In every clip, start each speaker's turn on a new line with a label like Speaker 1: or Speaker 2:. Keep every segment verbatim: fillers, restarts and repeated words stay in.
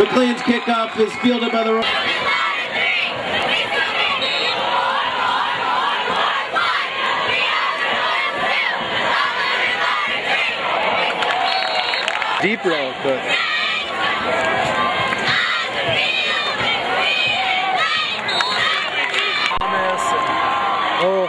Speaker 1: McLean's kickoff is fielded by the...
Speaker 2: Deep row, but... Oh.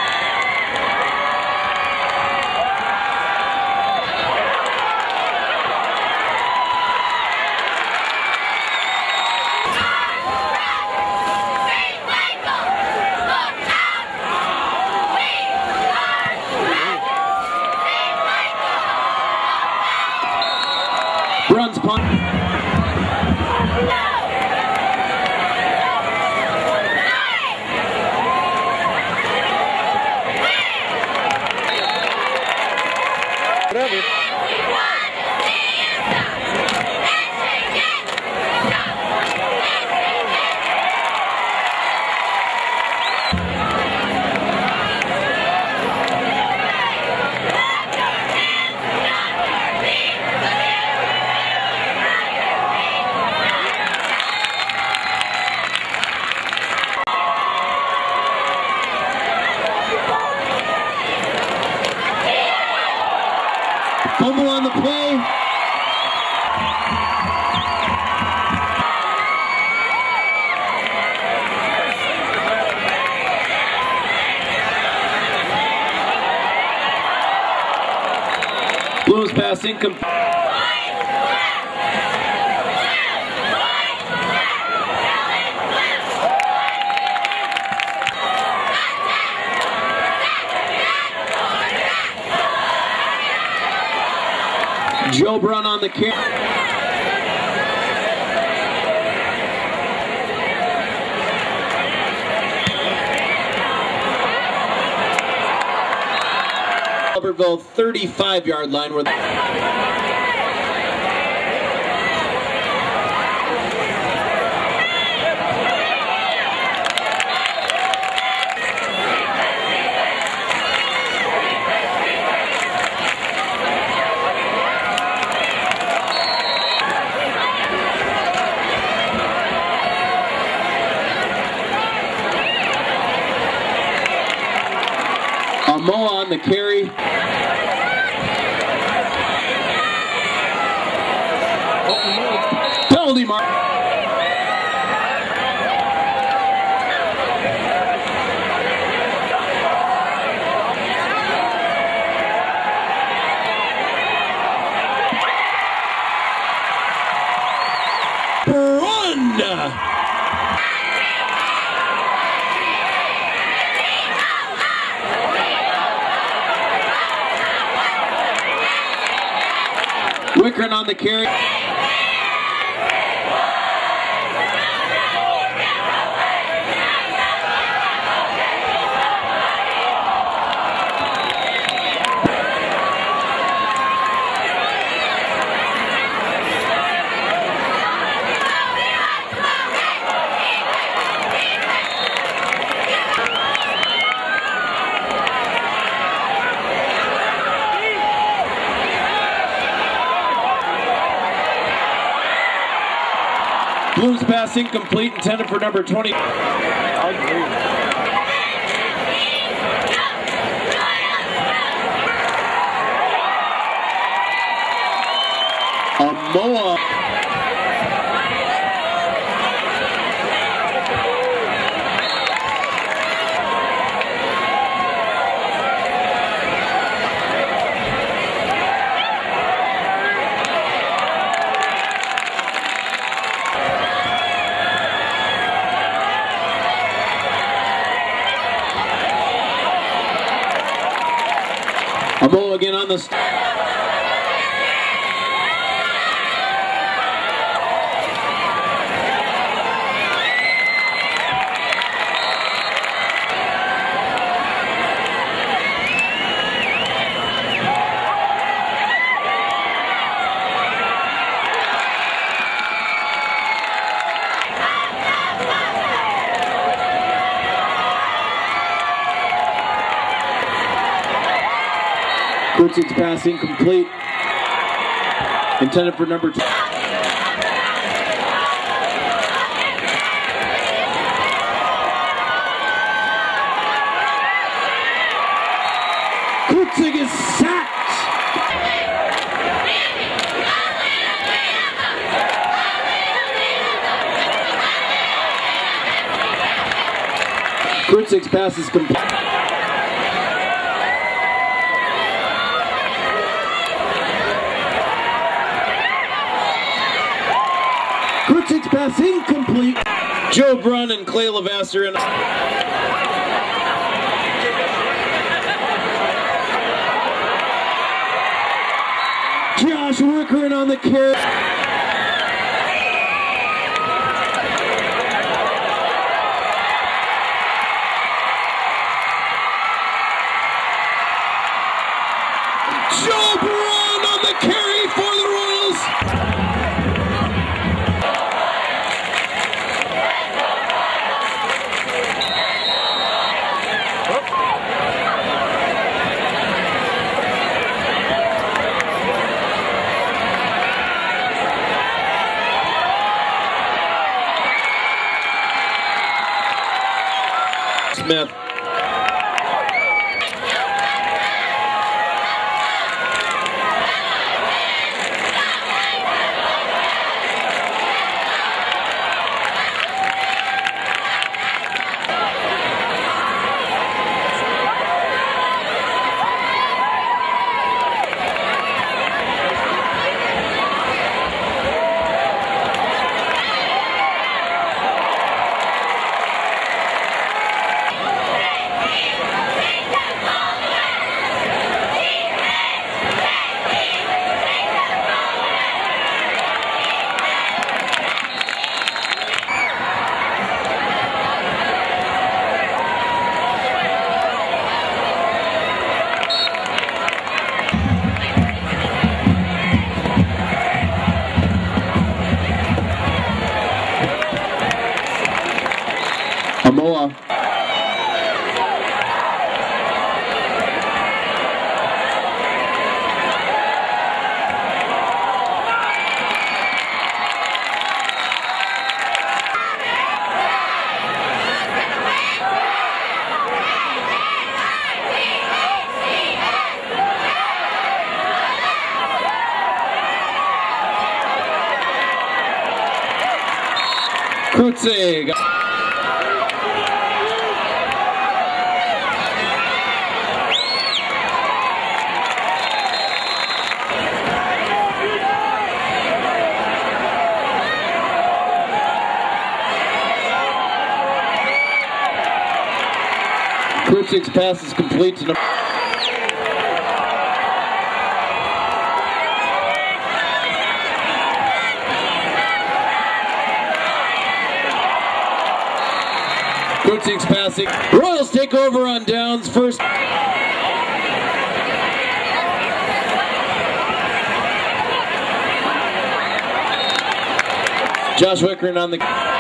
Speaker 1: Runs punt.
Speaker 2: Whatever.
Speaker 1: Fumble on the play. Blues pass incomplete. Joe Brun on the carry. Albertville thirty-five yard line where Moa on the carry. Penalty mark. Run! Wickren on the carry. Blues pass incomplete, intended for number twenty. Amoa. Amoa again on the st Kurtz's pass incomplete. Intended for number two. Krutzig is sacked. Krutzig's pass is complete. Krutzig's pass incomplete. Joe Brunn and Clay Levasseur in. Josh Wickren on the carry. Joe Brunn on the carry for the Royals. Smith. Amoa. Krutzig. Krutzig's pass is complete to number. Krutzig's passing. Royals take over on downs first. Josh Wickren on the.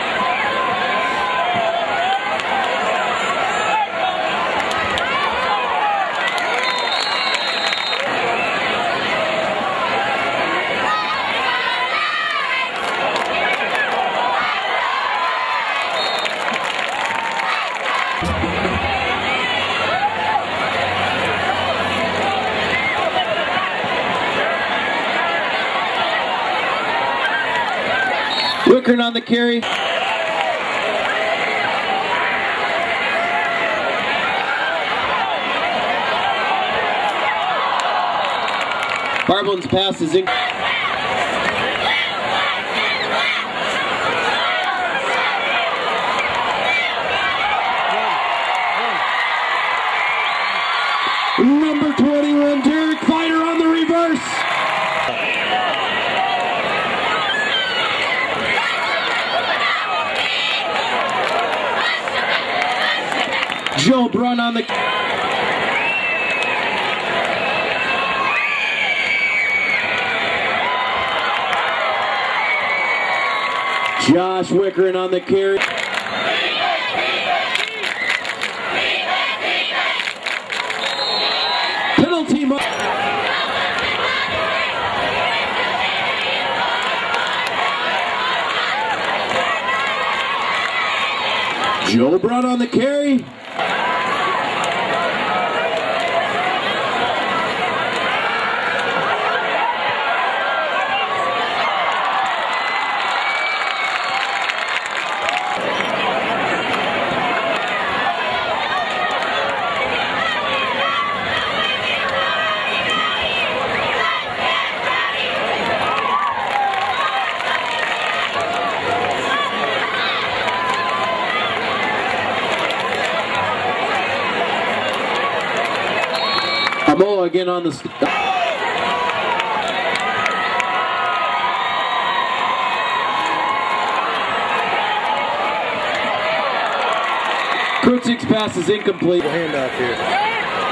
Speaker 1: Wickren on the carry. Barblin's pass is in. Number twenty-one, Derek Fighter on the reverse. Joe Brunn on the. Josh Wickren on the carry. Penalty mark. Joe Brunn on the carry. Amoa again on the... St Krutsik's pass is incomplete.
Speaker 2: Handoff here.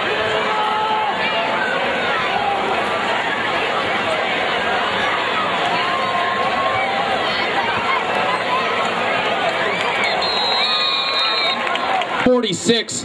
Speaker 1: forty-six.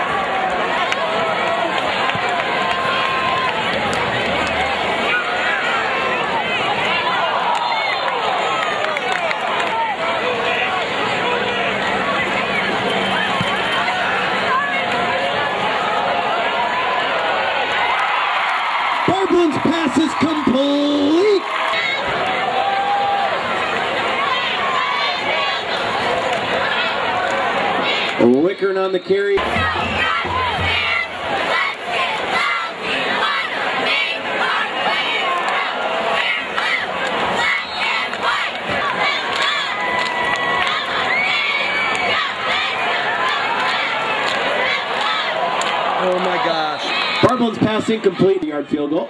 Speaker 1: Barblin's pass is complete. Wickern on the carry.
Speaker 2: Oh my gosh.
Speaker 1: Barblin's pass incomplete. Yard field goal.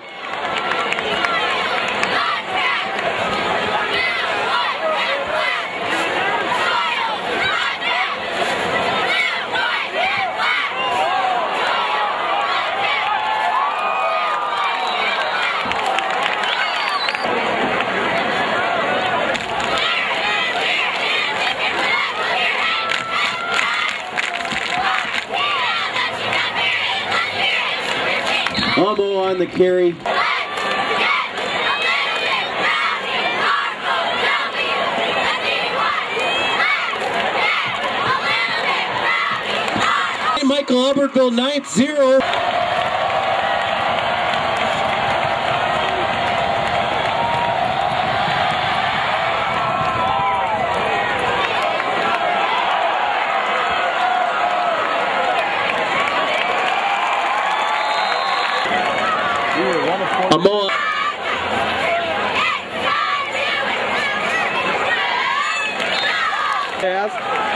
Speaker 1: Amo on the carry. Michael Albertville ninth zero. Amoa.
Speaker 2: Pass.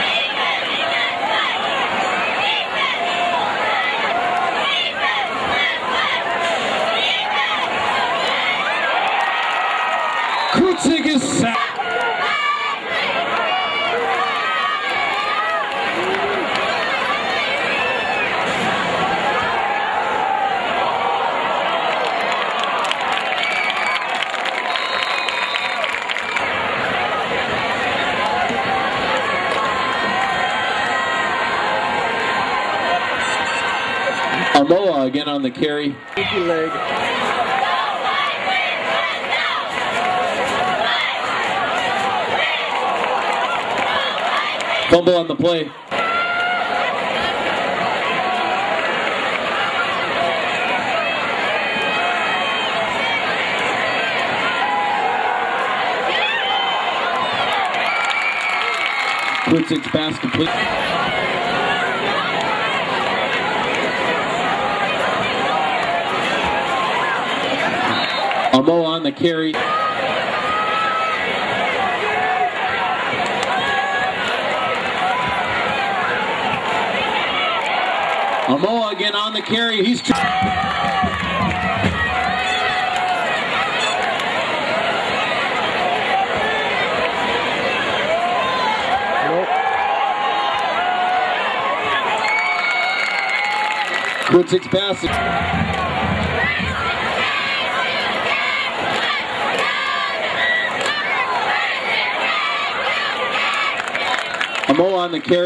Speaker 1: Krutsik is sacked. Amoa again on the carry.
Speaker 2: Keep your leg.
Speaker 1: Fumble on the play. Krutsik's pass complete. Amoa on the carry. Amoa again on the carry. He's nope. Krutsik's pass. Amoa on the carry.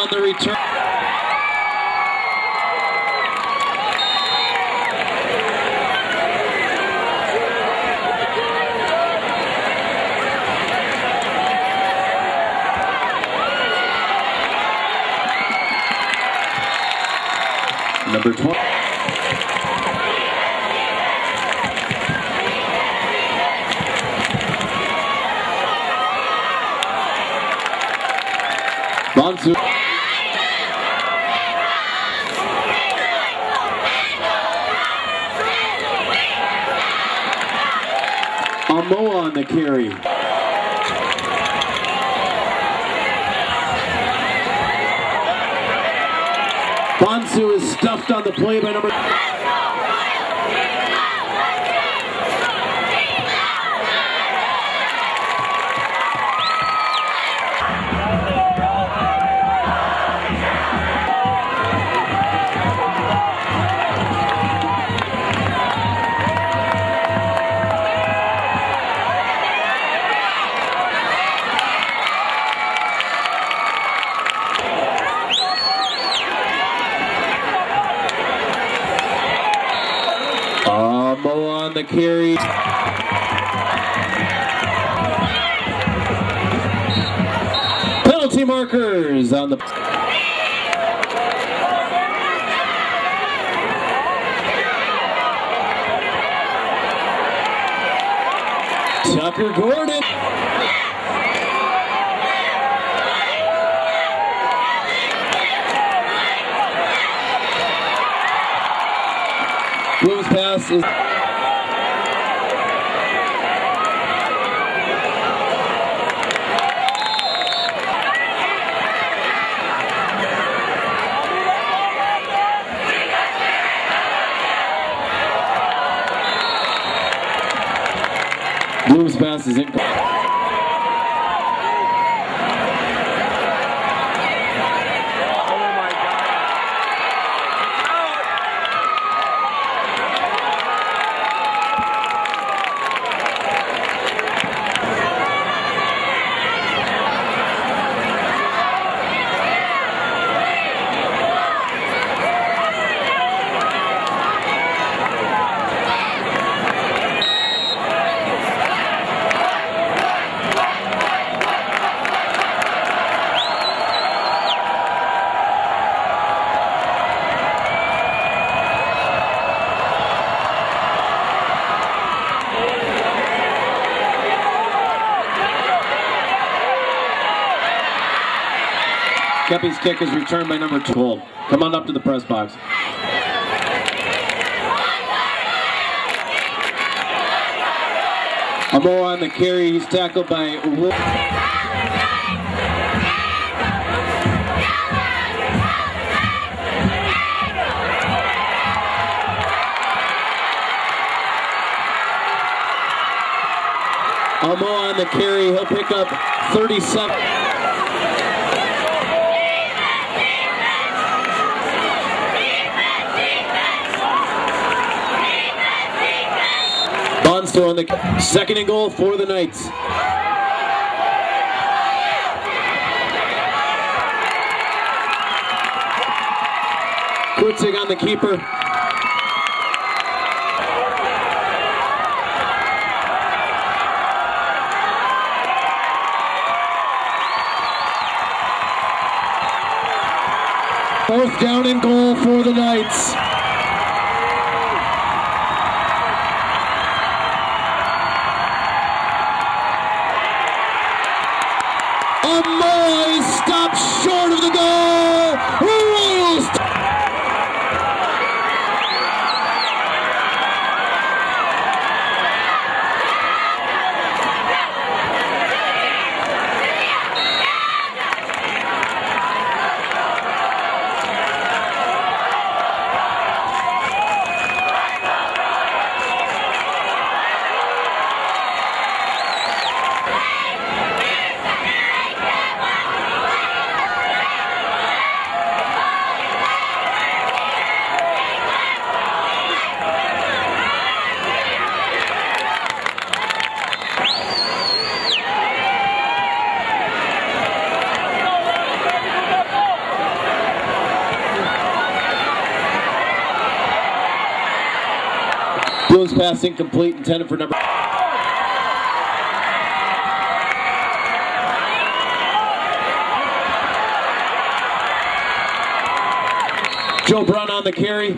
Speaker 1: on the return. Number twenty. Bonsu. Amoa on the carry. Bonsu is stuffed on the play by number... Amoa on the carry. Penalty markers on the... Tucker Gordon. Blues pass is... Blues pass is in. Kepi's kick is returned by number twelve. Come on up to the press box. Amoa on the carry. He's tackled by Wolf. Amoa on the carry. He'll pick up thirty-seven. Bonsu on the second and goal for the Knights. Kutzig on the keeper. Fourth down and goal for the Knights. Amoa stopped short of the goal. Royals. Blues pass incomplete, intended for number. Joe Brun on the carry.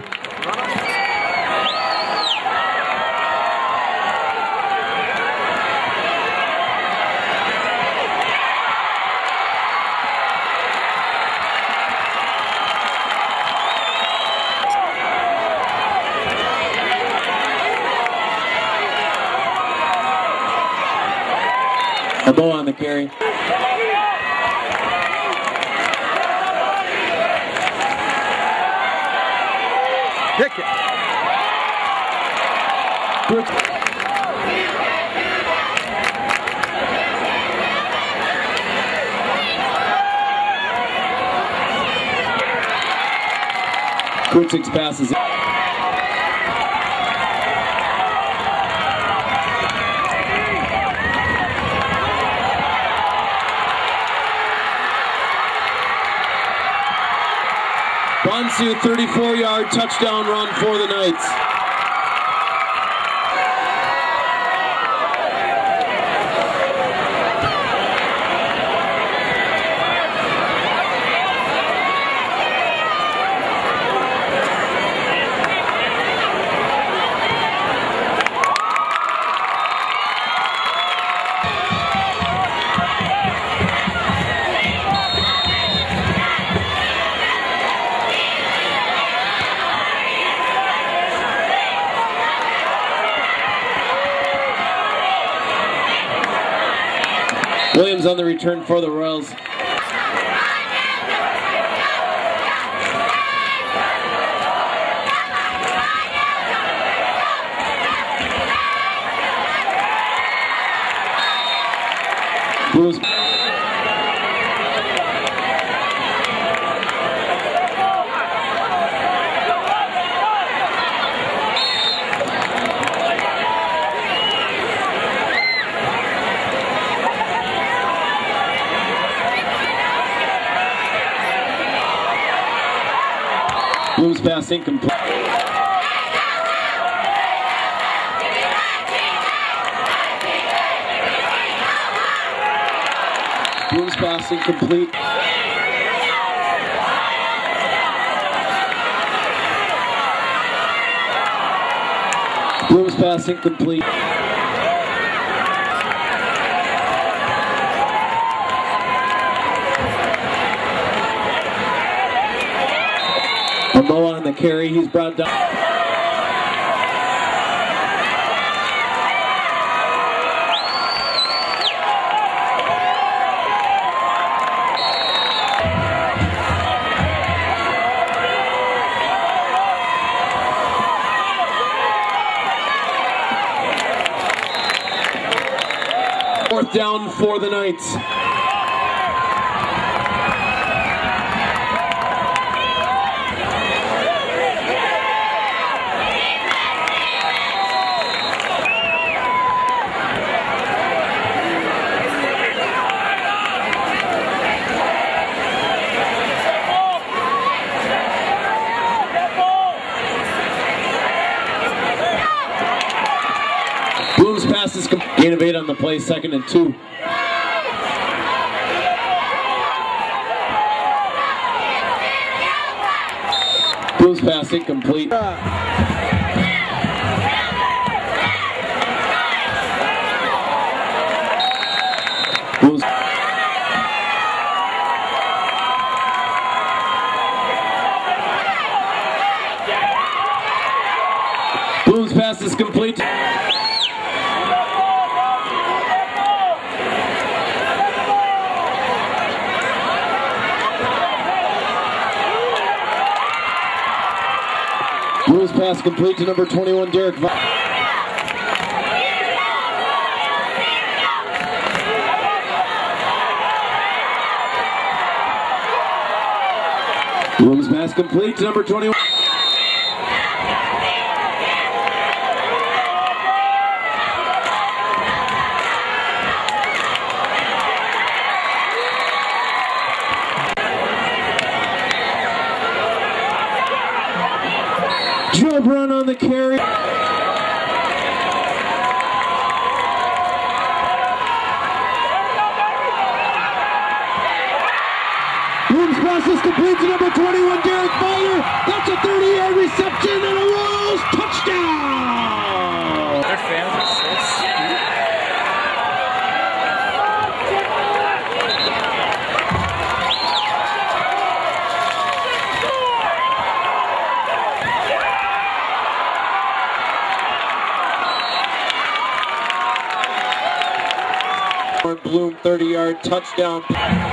Speaker 1: Abo on the carry.
Speaker 2: Pick it.
Speaker 1: Kucic's passes it. Bonsu, thirty-four yard touchdown run for the Knights. Williams on the return for the Royals. Blues. Blues pass incomplete. Blues pass incomplete. Blues pass incomplete. Amo on the carry, he's brought down. Fourth down for the Knights. Blues passes gain of eight on the play, second and two. Blues pass incomplete. Blues. Blues pass is complete. Blues pass complete to number twenty-one, Derek Vaughn. Blues pass complete to number twenty-one. Joe Brun on the carry. pass is complete to number twenty-one, Derek Finer. That's a thirty-yard reception and a Royals touchdown!
Speaker 2: Their fans are so sweet.
Speaker 1: Bloom thirty-yard touchdown.